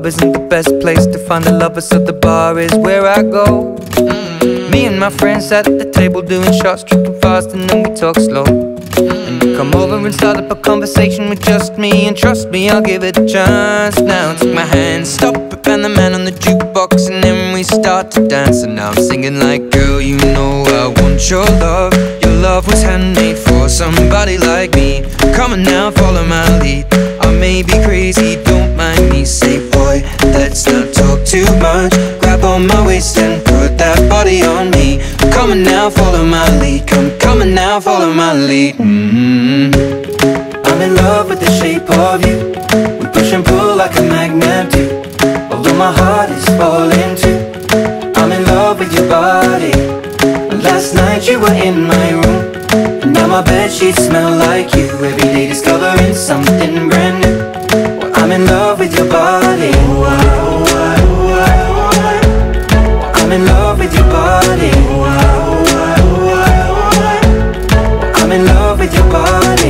club isn't the best place to find a lover, so the bar is where I go. Me and my friends sat at the table doing shots, tripping fast, and then we talk slow. And you come over and start up a conversation with just me, and trust me, I'll give it a chance. Now take my hand, stop it, and the man on the jukebox, and then we start to dance. And now I'm singing like, girl, you know I want your love. Your love was handmade for somebody like me. Come on now, follow my lead. I may be crazy, don't mind me. Say, boy, let's not talk too much. Grab on my waist and put that body on me. Come on now, follow my lead. Come on now, follow my lead. I'm in love with the shape of you. We push and pull like a magnet do. Although my heart is falling too, I'm in love with your body. Last night you were in my room, and now my bedsheets smell like you. Every day discovering something brand new. Well, I'm in love with your body. I'm in love with your body. I'm in love with your body.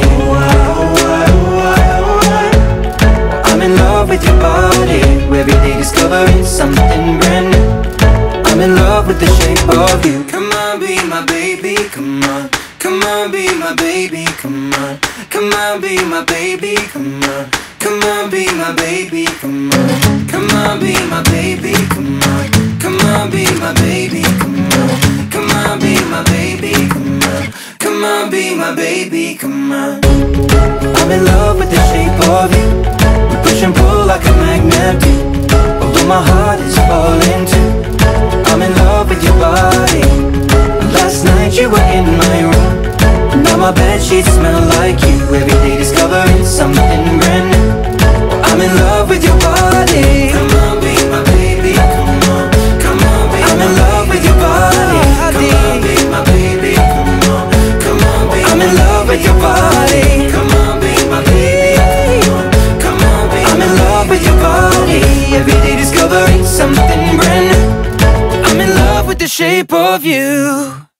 I'm in love with your body. Every day discovering something brand new. I'm in love with the shape of you. Come on, be my baby, come on. Come on, be my baby, come on. Come on, be my baby, come on. Come on, be my baby, come on. Come on, be my baby, come on. Come on, be my baby, come on. Come on, be my baby, come on. Come on, be my baby, come on. I'm in love with the shape of you. We push and pull like a magnet do. Although my heart is falling too, I'm in love with your body. Last night you were in my room, now my bedsheets smell like you. Every day discovering something brand new. I'm in love with your body. Come on, be my baby, come on. Come on, be I'm in love with your body. Come on, be my baby, come on. Come on, be I'm in love with your body. Come on, be my baby, come on. Come on, be I'm in love with your body. Every day discovering something brand new. I'm in love with the shape of you.